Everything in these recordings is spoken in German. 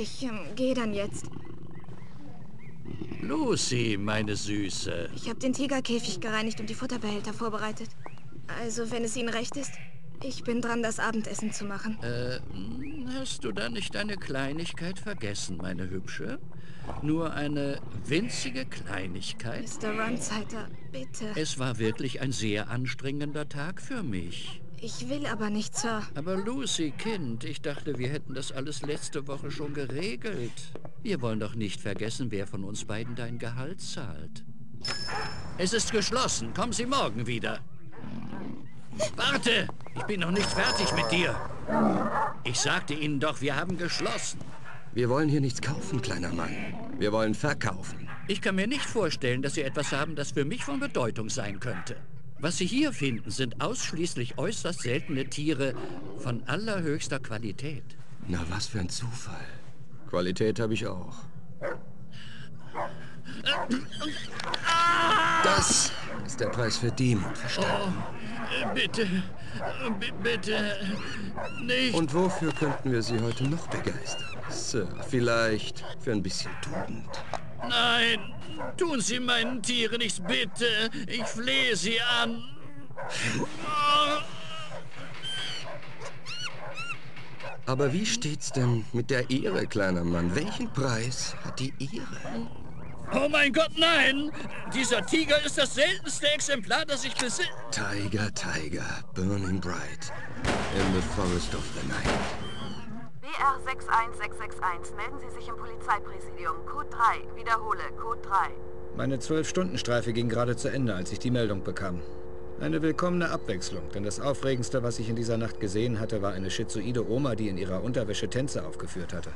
Ich gehe dann jetzt. Lucy, meine Süße. Ich habe den Tigerkäfig gereinigt und die Futterbehälter vorbereitet. Also, wenn es Ihnen recht ist, ich bin dran, das Abendessen zu machen. Hast du da nicht eine Kleinigkeit vergessen, meine Hübsche? Nur eine winzige Kleinigkeit? Mr. Runzeiter, bitte. Es war wirklich ein sehr anstrengender Tag für mich. Ich will aber nicht, Sir. Aber Lucy, Kind, ich dachte, wir hätten das alles letzte Woche schon geregelt. Wir wollen doch nicht vergessen, wer von uns beiden dein Gehalt zahlt. Es ist geschlossen. Kommen Sie morgen wieder. Warte! Ich bin noch nicht fertig mit dir. Ich sagte Ihnen doch, wir haben geschlossen. Wir wollen hier nichts kaufen, kleiner Mann. Wir wollen verkaufen. Ich kann mir nicht vorstellen, dass Sie etwas haben, das für mich von Bedeutung sein könnte. Was Sie hier finden, sind ausschließlich äußerst seltene Tiere von allerhöchster Qualität. Na, was für ein Zufall. Qualität habe ich auch. Das ist der Preis für Demut, verstanden? Bitte, bitte, nicht. Und wofür könnten wir Sie heute noch begeistern? Sir, vielleicht für ein bisschen Tugend. Nein, tun Sie meinen Tieren nichts, bitte. Ich flehe Sie an. Aber wie steht's denn mit der Ehre, kleiner Mann? Welchen Preis hat die Ehre? Oh mein Gott, nein! Dieser Tiger ist das seltenste Exemplar, das ich besitze. Tiger, Tiger, burning bright in the forest of the night. BR 61661, melden Sie sich im Polizeipräsidium. Code 3, wiederhole, Code 3. Meine 12-Stunden-Streife ging gerade zu Ende, als ich die Meldung bekam. Eine willkommene Abwechslung, denn das Aufregendste, was ich in dieser Nacht gesehen hatte, war eine schizoide Oma, die in ihrer Unterwäsche Tänze aufgeführt hatte.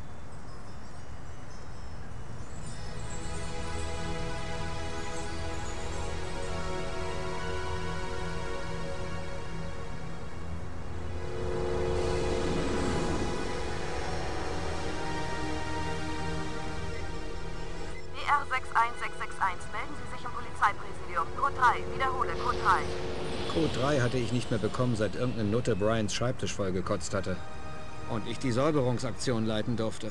BR 61661, melden Sie sich im Polizeipräsidium. Code 3, wiederhole, Code 3. Code 3 hatte ich nicht mehr bekommen, seit irgendeine Nutte Brians Schreibtisch vollgekotzt hatte. Und ich die Säuberungsaktion leiten durfte.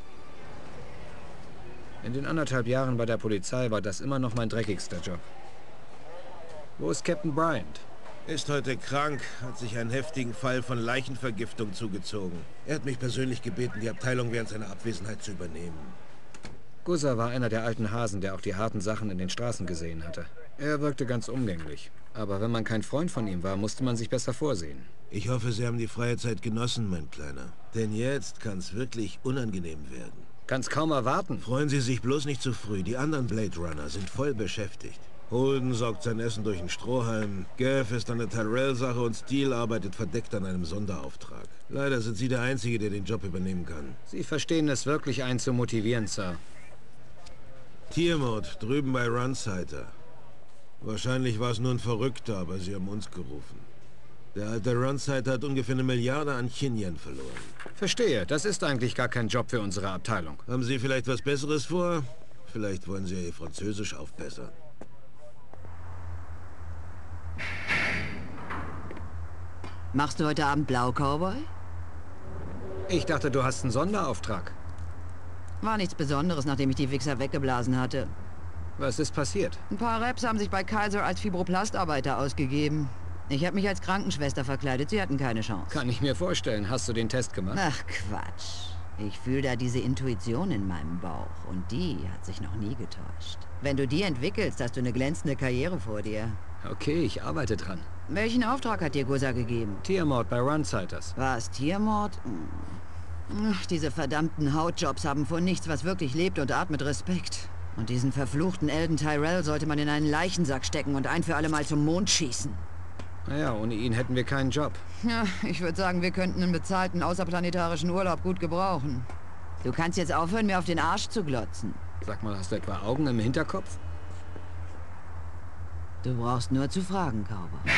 In den 1,5 Jahren bei der Polizei war das immer noch mein dreckigster Job. Wo ist Captain Bryant? Ist heute krank, hat sich einen heftigen Fall von Leichenvergiftung zugezogen. Er hat mich persönlich gebeten, die Abteilung während seiner Abwesenheit zu übernehmen. Guzza war einer der alten Hasen, der auch die harten Sachen in den Straßen gesehen hatte. Er wirkte ganz umgänglich. Aber wenn man kein Freund von ihm war, musste man sich besser vorsehen. Ich hoffe, Sie haben die freie Zeit genossen, mein Kleiner. Denn jetzt kann es wirklich unangenehm werden. Kann's kaum erwarten. Freuen Sie sich bloß nicht zu früh. Die anderen Blade Runner sind voll beschäftigt. Holden saugt sein Essen durch einen Strohhalm, Gav ist an der Tyrell-Sache und Steele arbeitet verdeckt an einem Sonderauftrag. Leider sind Sie der Einzige, der den Job übernehmen kann. Sie verstehen es wirklich, einen zu motivieren, Sir. Tiermord, drüben bei Runzeiter. Wahrscheinlich war es nur ein Verrückter, aber Sie haben uns gerufen. Der alte Runzeiter hat ungefähr 1 Milliarde an Chinyen verloren. Verstehe, das ist eigentlich gar kein Job für unsere Abteilung. Haben Sie vielleicht was Besseres vor? Vielleicht wollen Sie ja Ihr Französisch aufbessern. Machst du heute Abend blau, Cowboy? Ich dachte, du hast einen Sonderauftrag. War nichts Besonderes, nachdem ich die Wichser weggeblasen hatte. Was ist passiert? Ein paar Raps haben sich bei Kaiser als Fibroplastarbeiter ausgegeben. Ich habe mich als Krankenschwester verkleidet, sie hatten keine Chance. Kann ich mir vorstellen. Hast du den Test gemacht? Ach, Quatsch. Ich fühle da diese Intuition in meinem Bauch und die hat sich noch nie getäuscht. Wenn du die entwickelst, hast du eine glänzende Karriere vor dir. Okay, ich arbeite dran. Welchen Auftrag hat dir Guzza gegeben? Tiermord bei Runzeiters. Was, Tiermord? Ach, diese verdammten Hautjobs haben vor nichts, was wirklich lebt und atmet, Respekt. Und diesen verfluchten Eldon Tyrell sollte man in einen Leichensack stecken und ein für alle Mal zum Mond schießen. Naja, ohne ihn hätten wir keinen Job. Ja, ich würde sagen, wir könnten einen bezahlten außerplanetarischen Urlaub gut gebrauchen. Du kannst jetzt aufhören, mir auf den Arsch zu glotzen. Sag mal, hast du etwa Augen im Hinterkopf? Du brauchst nur zu fragen, Cowboy.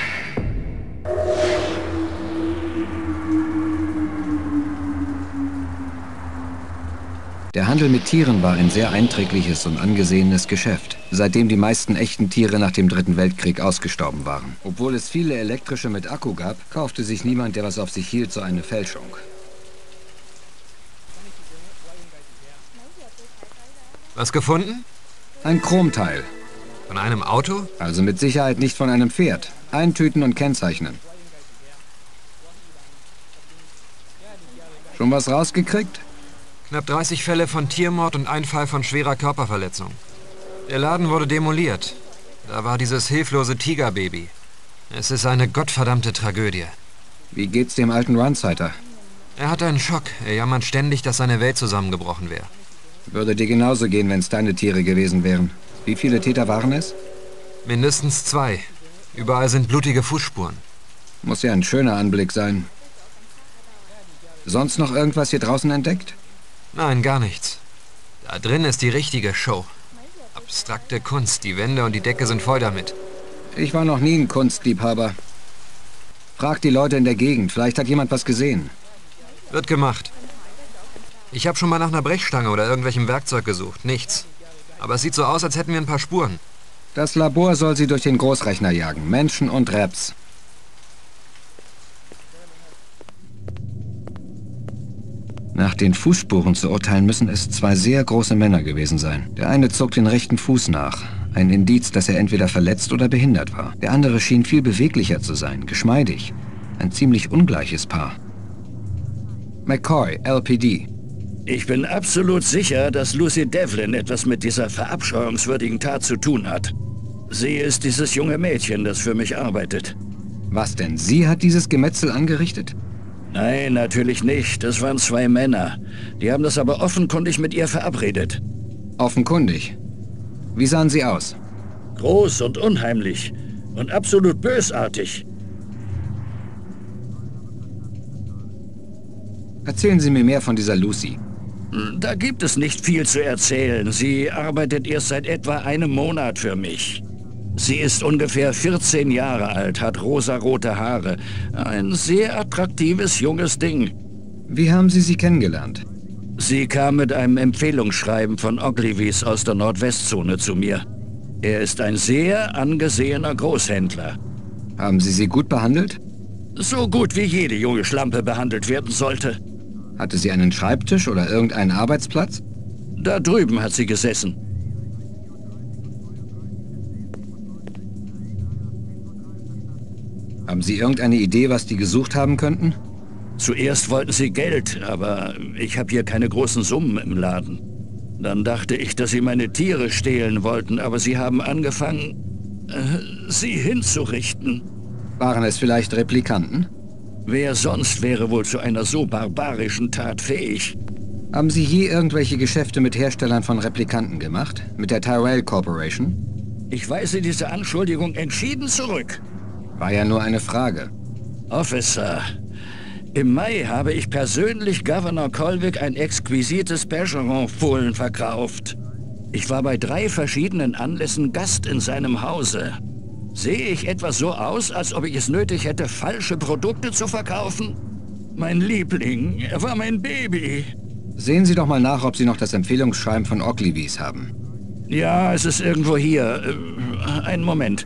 Der Handel mit Tieren war ein sehr einträgliches und angesehenes Geschäft, seitdem die meisten echten Tiere nach dem Dritten Weltkrieg ausgestorben waren. Obwohl es viele elektrische mit Akku gab, kaufte sich niemand, der was auf sich hielt, so eine Fälschung. Was gefunden? Ein Chromteil. Von einem Auto? Also mit Sicherheit nicht von einem Pferd. Eintüten und kennzeichnen. Schon was rausgekriegt? Knapp 30 Fälle von Tiermord und ein Fall von schwerer Körperverletzung. Der Laden wurde demoliert. Da war dieses hilflose Tigerbaby. Es ist eine gottverdammte Tragödie. Wie geht's dem alten Runsider? Er hatte einen Schock. Er jammert ständig, dass seine Welt zusammengebrochen wäre. Würde dir genauso gehen, wenn es deine Tiere gewesen wären. Wie viele Täter waren es? Mindestens 2. Überall sind blutige Fußspuren. Muss ja ein schöner Anblick sein. Sonst noch irgendwas hier draußen entdeckt? Nein, gar nichts. Da drin ist die richtige Show. Abstrakte Kunst, die Wände und die Decke sind voll damit. Ich war noch nie ein Kunstliebhaber. Frag die Leute in der Gegend, vielleicht hat jemand was gesehen. Wird gemacht. Ich habe schon mal nach einer Brechstange oder irgendwelchem Werkzeug gesucht. Nichts. Aber es sieht so aus, als hätten wir ein paar Spuren. Das Labor soll sie durch den Großrechner jagen. Menschen und Raps. Nach den Fußspuren zu urteilen, müssen es 2 sehr große Männer gewesen sein. Der eine zog den rechten Fuß nach. Ein Indiz, dass er entweder verletzt oder behindert war. Der andere schien viel beweglicher zu sein, geschmeidig. Ein ziemlich ungleiches Paar. McCoy, LPD. Ich bin absolut sicher, dass Lucy Devlin etwas mit dieser verabscheuungswürdigen Tat zu tun hat. Sie ist dieses junge Mädchen, das für mich arbeitet. Was denn? Sie hat dieses Gemetzel angerichtet? Nein, natürlich nicht. Es waren 2 Männer. Die haben das aber offenkundig mit ihr verabredet. Offenkundig? Wie sahen sie aus? Groß und unheimlich. Und absolut bösartig. Erzählen Sie mir mehr von dieser Lucy. Da gibt es nicht viel zu erzählen. Sie arbeitet erst seit etwa einem Monat für mich. Sie ist ungefähr 14 Jahre alt, hat rosarote Haare. Ein sehr attraktives junges Ding. Wie haben Sie sie kennengelernt? Sie kam mit einem Empfehlungsschreiben von Ogilvys aus der Nordwestzone zu mir. Er ist ein sehr angesehener Großhändler. Haben Sie sie gut behandelt? So gut wie jede junge Schlampe behandelt werden sollte. Hatte sie einen Schreibtisch oder irgendeinen Arbeitsplatz? Da drüben hat sie gesessen. Haben Sie irgendeine Idee, was die gesucht haben könnten? Zuerst wollten sie Geld, aber ich habe hier keine großen Summen im Laden. Dann dachte ich, dass sie meine Tiere stehlen wollten, aber sie haben angefangen, sie hinzurichten. Waren es vielleicht Replikanten? Wer sonst wäre wohl zu einer so barbarischen Tat fähig? Haben Sie je irgendwelche Geschäfte mit Herstellern von Replikanten gemacht? Mit der Tyrell Corporation? Ich weise diese Anschuldigung entschieden zurück. War ja nur eine Frage. Officer, im Mai habe ich persönlich Governor Colwick ein exquisites Bergeron-Fohlen verkauft. Ich war bei 3 verschiedenen Anlässen Gast in seinem Hause. Sehe ich etwa so aus, als ob ich es nötig hätte, falsche Produkte zu verkaufen? Mein Liebling, er war mein Baby. Sehen Sie doch mal nach, ob Sie noch das Empfehlungsschreiben von Ogilvys haben. Ja, es ist irgendwo hier. Einen Moment.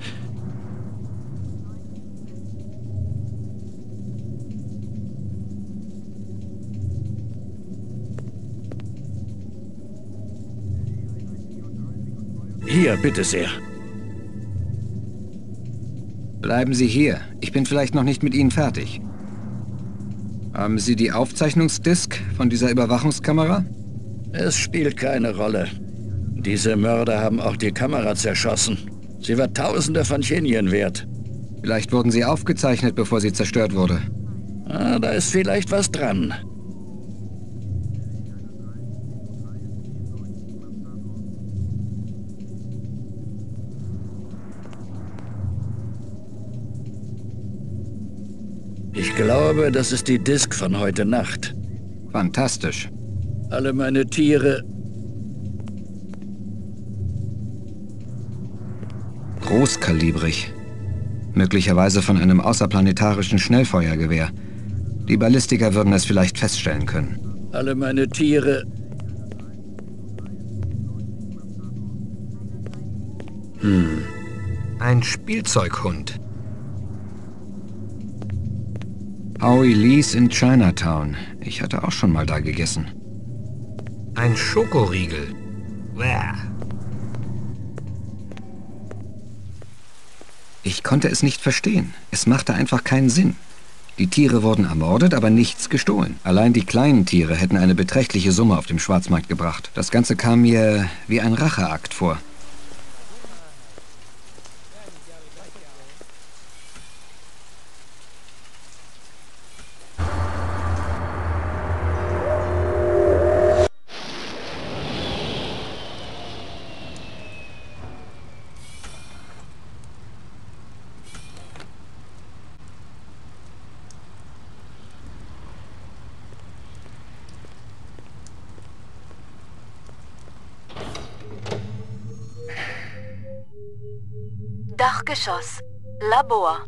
Hier, bitte sehr. Bleiben Sie hier. Ich bin vielleicht noch nicht mit Ihnen fertig. Haben Sie die Aufzeichnungsdisk von dieser Überwachungskamera? Es spielt keine Rolle. Diese Mörder haben auch die Kamera zerschossen. Sie war Tausende von Chenien wert. Vielleicht wurden sie aufgezeichnet, bevor sie zerstört wurde. Ah, da ist vielleicht was dran. Ich glaube, das ist die Disk von heute Nacht. Fantastisch. Alle meine Tiere... Großkalibrig. Möglicherweise von einem außerplanetarischen Schnellfeuergewehr. Die Ballistiker würden es vielleicht feststellen können. Alle meine Tiere... Ein Spielzeughund. Howie Lee's in Chinatown. Ich hatte auch schon mal da gegessen. Ein Schokoriegel. Ich konnte es nicht verstehen. Es machte einfach keinen Sinn. Die Tiere wurden ermordet, aber nichts gestohlen. Allein die kleinen Tiere hätten eine beträchtliche Summe auf dem Schwarzmarkt gebracht. Das Ganze kam mir wie ein Racheakt vor. Dachgeschoss. Labor.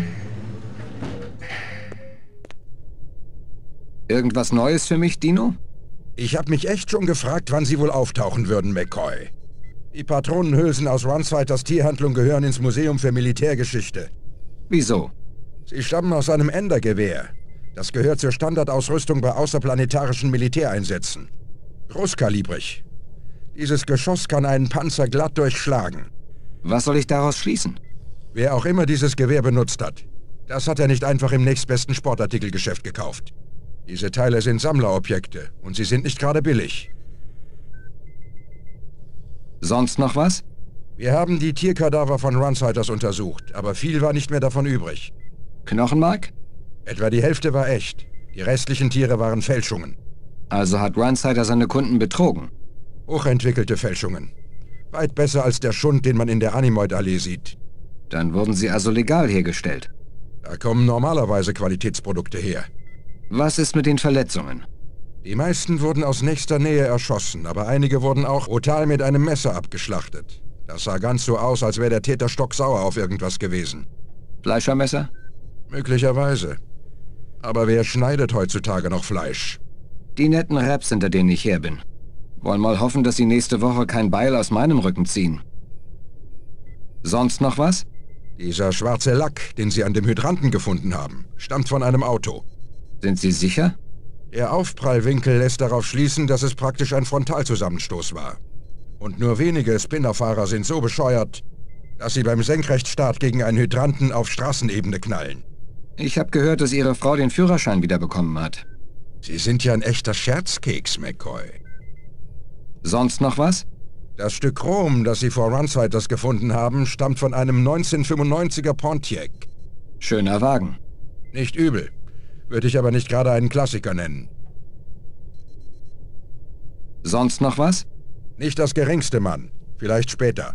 Irgendwas Neues für mich, Dino? Ich habe mich echt schon gefragt, wann Sie wohl auftauchen würden, McCoy. Die Patronenhülsen aus Runsiders Tierhandlung gehören ins Museum für Militärgeschichte. Wieso? Sie stammen aus einem Ender-Gewehr. Das gehört zur Standardausrüstung bei außerplanetarischen Militäreinsätzen. Großkalibrig. Dieses Geschoss kann einen Panzer glatt durchschlagen. Was soll ich daraus schließen? Wer auch immer dieses Gewehr benutzt hat, das hat er nicht einfach im nächstbesten Sportartikelgeschäft gekauft. Diese Teile sind Sammlerobjekte und sie sind nicht gerade billig. Sonst noch was? Wir haben die Tierkadaver von Runsiders untersucht, aber viel war nicht mehr davon übrig. Knochenmark? Etwa die Hälfte war echt. Die restlichen Tiere waren Fälschungen. Also hat Runsider seine Kunden betrogen? Hochentwickelte Fälschungen. Weit besser als der Schund, den man in der Animoid-Allee sieht. Dann wurden sie also legal hergestellt. Da kommen normalerweise Qualitätsprodukte her. Was ist mit den Verletzungen? Die meisten wurden aus nächster Nähe erschossen, aber einige wurden auch brutal mit einem Messer abgeschlachtet. Das sah ganz so aus, als wäre der Täter stocksauer auf irgendwas gewesen. Fleischermesser? Möglicherweise. Aber wer schneidet heutzutage noch Fleisch? Die netten Raps, hinter denen ich her bin. Wollen mal hoffen, dass sie nächste Woche kein Beil aus meinem Rücken ziehen. Sonst noch was? Dieser schwarze Lack, den Sie an dem Hydranten gefunden haben, stammt von einem Auto. Sind Sie sicher? Der Aufprallwinkel lässt darauf schließen, dass es praktisch ein Frontalzusammenstoß war. Und nur wenige Spinnerfahrer sind so bescheuert, dass sie beim Senkrechtstart gegen einen Hydranten auf Straßenebene knallen. Ich habe gehört, dass Ihre Frau den Führerschein wiederbekommen hat. Sie sind ja ein echter Scherzkeks, McCoy. Sonst noch was? Das Stück Chrom, das Sie vor Runsiders gefunden haben, stammt von einem 1995er Pontiac. Schöner Wagen. Nicht übel. Würde ich aber nicht gerade einen Klassiker nennen. Sonst noch was? Nicht das geringste, Mann. Vielleicht später.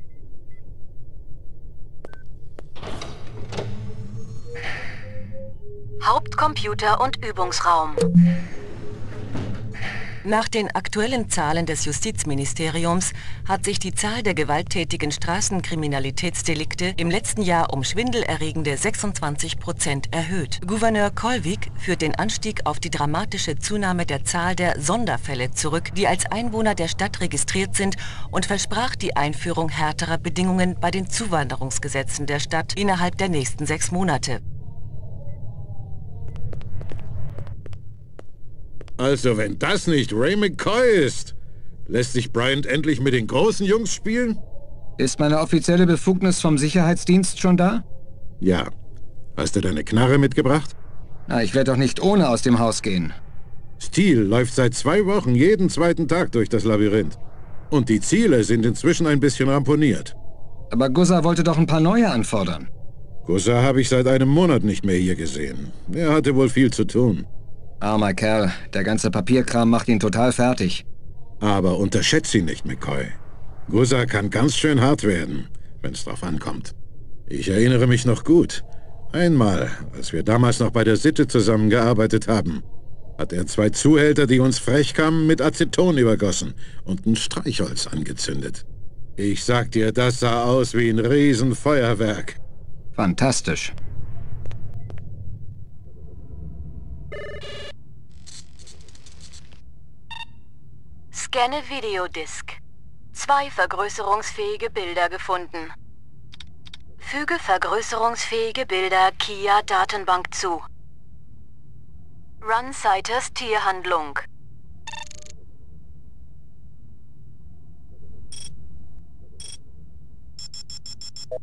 Hauptcomputer und Übungsraum. Nach den aktuellen Zahlen des Justizministeriums hat sich die Zahl der gewalttätigen Straßenkriminalitätsdelikte im letzten Jahr um schwindelerregende 26% erhöht. Gouverneur Colvig führt den Anstieg auf die dramatische Zunahme der Zahl der Sonderfälle zurück, die als Einwohner der Stadt registriert sind, und versprach die Einführung härterer Bedingungen bei den Zuwanderungsgesetzen der Stadt innerhalb der nächsten 6 Monate. Also wenn das nicht Ray McCoy ist, lässt sich Bryant endlich mit den großen Jungs spielen? Ist meine offizielle Befugnis vom Sicherheitsdienst schon da? Ja. Hast du deine Knarre mitgebracht? Na, ich werde doch nicht ohne aus dem Haus gehen. Steele läuft seit 2 Wochen jeden zweiten Tag durch das Labyrinth. Und die Ziele sind inzwischen ein bisschen ramponiert. Aber Guzza wollte doch ein paar neue anfordern. Guzza habe ich seit einem Monat nicht mehr hier gesehen. Er hatte wohl viel zu tun. Armer Kerl, der ganze Papierkram macht ihn total fertig. Aber unterschätze ihn nicht, McCoy. Guzza kann ganz schön hart werden, wenn es drauf ankommt. Ich erinnere mich noch gut. Einmal, als wir damals noch bei der Sitte zusammengearbeitet haben, hat er 2 Zuhälter, die uns frech kamen, mit Aceton übergossen und ein Streichholz angezündet. Ich sag dir, das sah aus wie ein Riesenfeuerwerk. Fantastisch. Scanne Videodisk. 2 vergrößerungsfähige Bilder gefunden. Füge vergrößerungsfähige Bilder Kia-Datenbank zu. Runsiders Tierhandlung.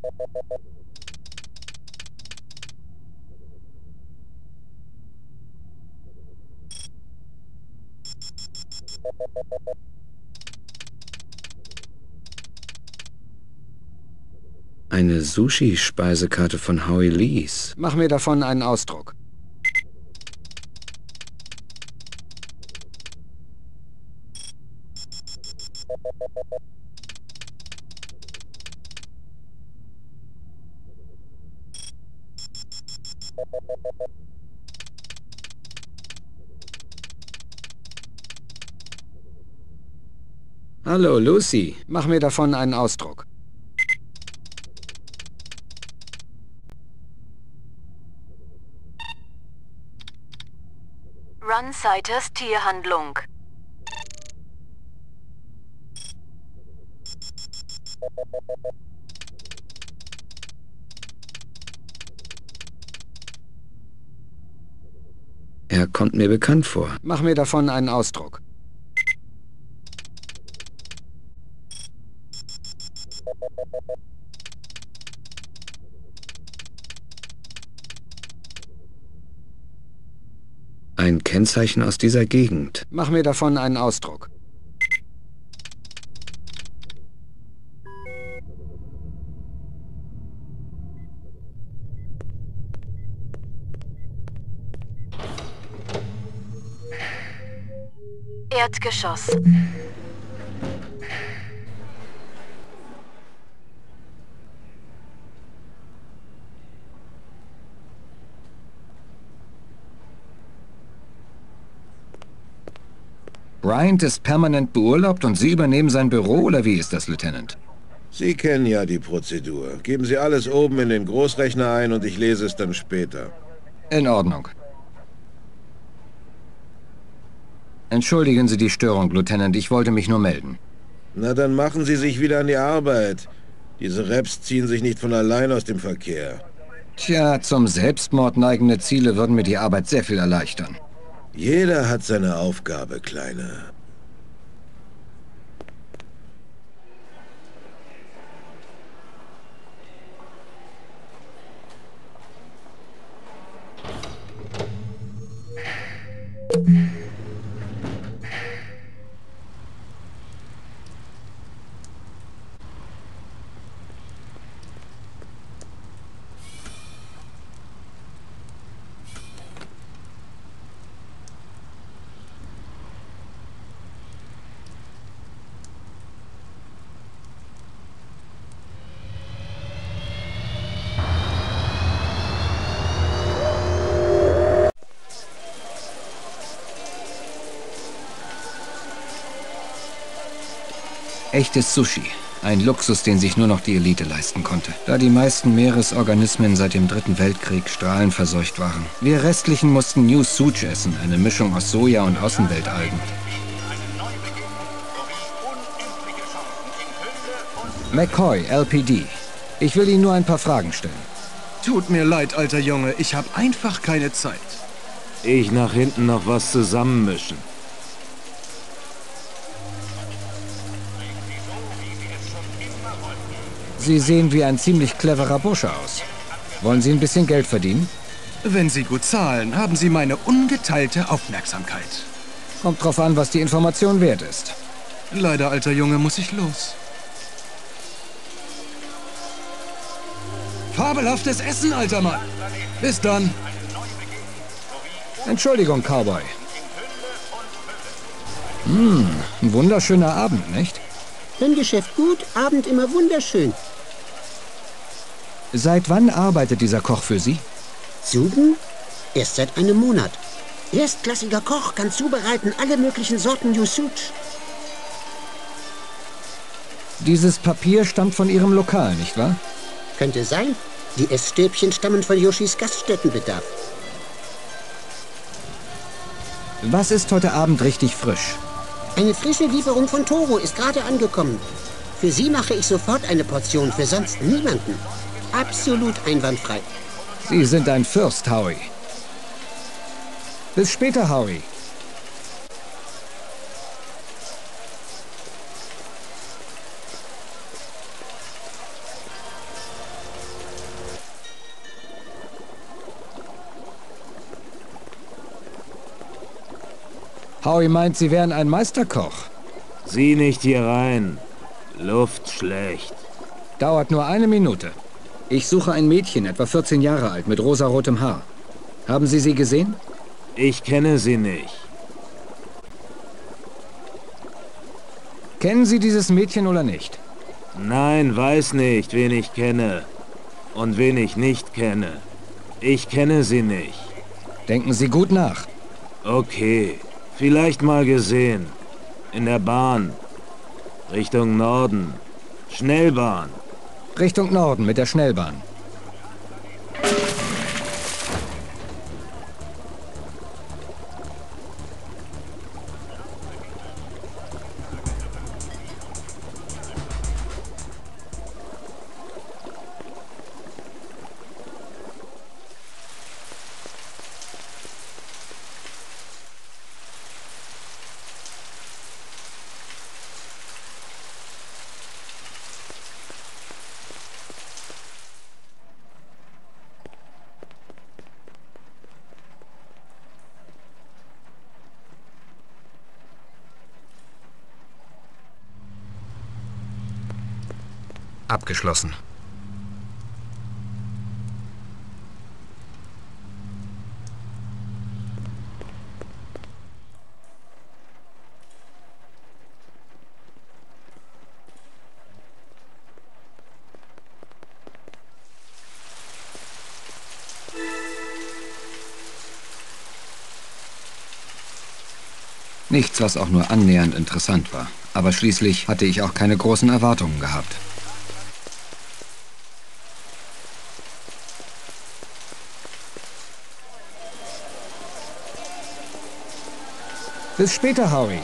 Eine Sushi-Speisekarte von Howie Lees. Mach mir davon einen Ausdruck. Hallo, Lucy. Mach mir davon einen Ausdruck. Run-Sighters Tierhandlung. Er kommt mir bekannt vor. Mach mir davon einen Ausdruck. Ein Kennzeichen aus dieser Gegend. Mach mir davon einen Ausdruck. Erdgeschoss. Bryant ist permanent beurlaubt und Sie übernehmen sein Büro, oder wie ist das, Lieutenant? Sie kennen ja die Prozedur. Geben Sie alles oben in den Großrechner ein und ich lese es dann später. In Ordnung. Entschuldigen Sie die Störung, Lieutenant. Ich wollte mich nur melden. Na, dann machen Sie sich wieder an die Arbeit. Diese Reps ziehen sich nicht von allein aus dem Verkehr. Tja, zum Selbstmord neigende Ziele würden mir die Arbeit sehr viel erleichtern. Jeder hat seine Aufgabe, Kleiner. Echtes Sushi. Ein Luxus, den sich nur noch die Elite leisten konnte. Da die meisten Meeresorganismen seit dem Dritten Weltkrieg strahlenverseucht waren. Wir Restlichen mussten New Such essen, eine Mischung aus Soja und Außenweltalgen. McCoy, LPD. Ich will Ihnen nur ein paar Fragen stellen. Tut mir leid, alter Junge. Ich habe einfach keine Zeit. Ich nach hinten noch was zusammenmischen. Sie sehen wie ein ziemlich cleverer Bursche aus. Wollen Sie ein bisschen Geld verdienen? Wenn Sie gut zahlen, haben Sie meine ungeteilte Aufmerksamkeit. Kommt drauf an, was die Information wert ist. Leider, alter Junge, muss ich los. Fabelhaftes Essen, alter Mann. Bis dann. Entschuldigung, Cowboy. Ein wunderschöner Abend, nicht? Wenn Geschäft gut, Abend immer wunderschön. Seit wann arbeitet dieser Koch für Sie? Suben? Erst seit einem Monat. Erstklassiger Koch, kann zubereiten alle möglichen Sorten Yusuch. Dieses Papier stammt von Ihrem Lokal, nicht wahr? Könnte sein. Die Essstäbchen stammen von Yoshis Gaststättenbedarf. Was ist heute Abend richtig frisch? Eine frische Lieferung von Toro ist gerade angekommen. Für Sie mache ich sofort eine Portion, für sonst niemanden. Absolut einwandfrei. Sie sind ein Fürst, Howie. Bis später, Howie. Howie meint, Sie wären ein Meisterkoch. Sieh nicht hier rein. Luft schlecht. Dauert nur 1 Minute. Ich suche ein Mädchen, etwa 14 Jahre alt, mit rosarotem Haar. Haben Sie sie gesehen? Ich kenne sie nicht. Kennen Sie dieses Mädchen oder nicht? Nein, weiß nicht, wen ich kenne. Und wen ich nicht kenne. Ich kenne sie nicht. Denken Sie gut nach. Okay, vielleicht mal gesehen. In der Bahn. Richtung Norden. Schnellbahn. Richtung Norden mit der Schnellbahn. Abgeschlossen. Nichts, was auch nur annähernd interessant war. Aber schließlich hatte ich auch keine großen Erwartungen gehabt. Bis später, Howie.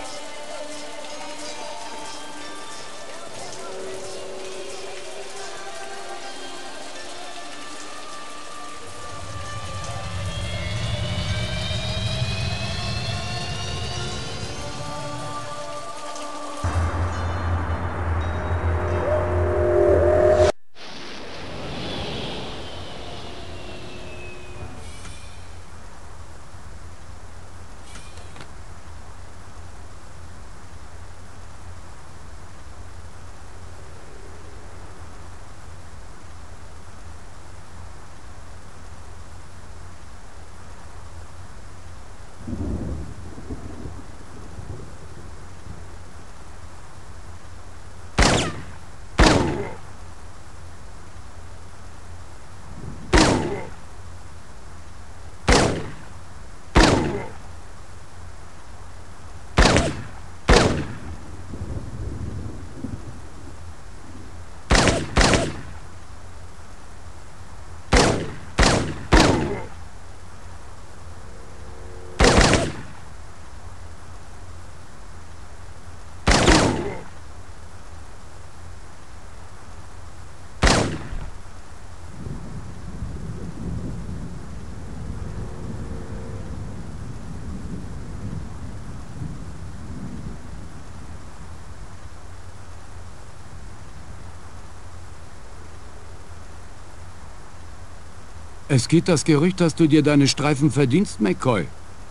Es geht das Gerücht, dass du dir deine Streifen verdienst, McCoy.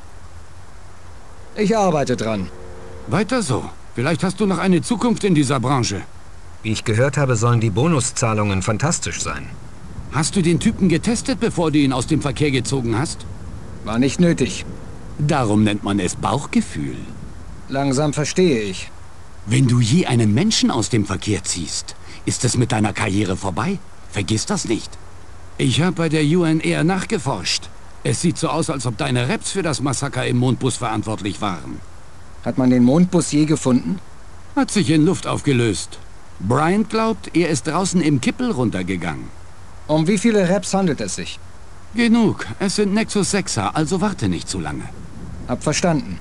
Ich arbeite dran. Weiter so. Vielleicht hast du noch eine Zukunft in dieser Branche. Wie ich gehört habe, sollen die Bonuszahlungen fantastisch sein. Hast du den Typen getestet, bevor du ihn aus dem Verkehr gezogen hast? War nicht nötig. Darum nennt man es Bauchgefühl. Langsam verstehe ich. Wenn du je einen Menschen aus dem Verkehr ziehst, ist es mit deiner Karriere vorbei. Vergiss das nicht. Ich habe bei der UNR nachgeforscht. Es sieht so aus, als ob deine Raps für das Massaker im Mondbus verantwortlich waren. Hat man den Mondbus je gefunden? Hat sich in Luft aufgelöst. Bryant glaubt, er ist draußen im Kippel runtergegangen. Um wie viele Raps handelt es sich? Genug. Es sind Nexus 6er, also warte nicht zu lange. Hab verstanden.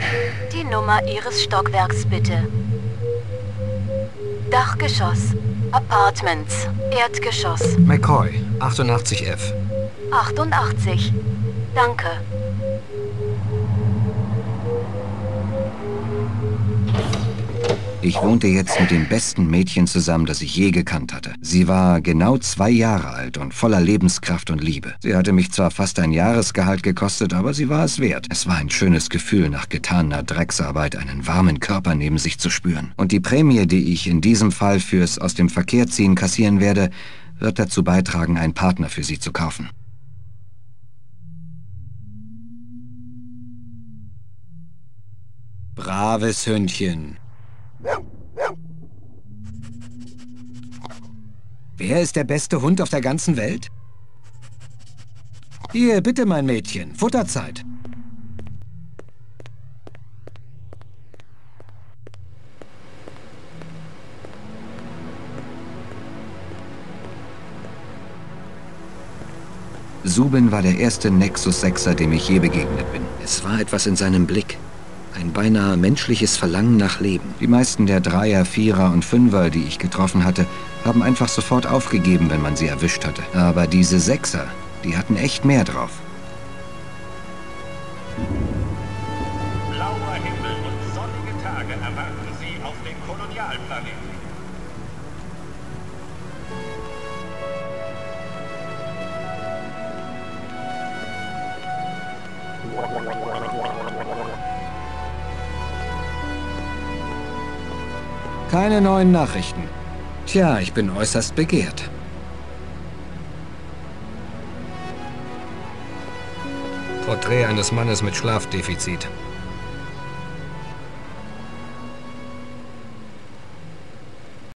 Die Nummer Ihres Stockwerks, bitte. Dachgeschoss. Apartments, Erdgeschoss. McCoy, 88F. 88. Danke. Ich wohnte jetzt mit dem besten Mädchen zusammen, das ich je gekannt hatte. Sie war genau 2 Jahre alt und voller Lebenskraft und Liebe. Sie hatte mich zwar fast ein Jahresgehalt gekostet, aber sie war es wert. Es war ein schönes Gefühl, nach getaner Drecksarbeit einen warmen Körper neben sich zu spüren. Und die Prämie, die ich in diesem Fall fürs aus dem Verkehr ziehen kassieren werde, wird dazu beitragen, einen Partner für sie zu kaufen. Braves Hündchen. Wer ist der beste Hund auf der ganzen Welt? Hier, bitte, mein Mädchen. Futterzeit. Subin war der erste Nexus 6er, dem ich je begegnet bin. Es war etwas in seinem Blick. Ein beinahe menschliches Verlangen nach Leben. Die meisten der 3er, 4er und 5er, die ich getroffen hatte, haben einfach sofort aufgegeben, wenn man sie erwischt hatte. Aber diese 6er, die hatten echt mehr drauf. Blauer Himmel und sonnige Tage erwarten Sie auf dem Kolonialplaneten. Keine neuen Nachrichten. Tja, ich bin äußerst begehrt. Porträt eines Mannes mit Schlafdefizit.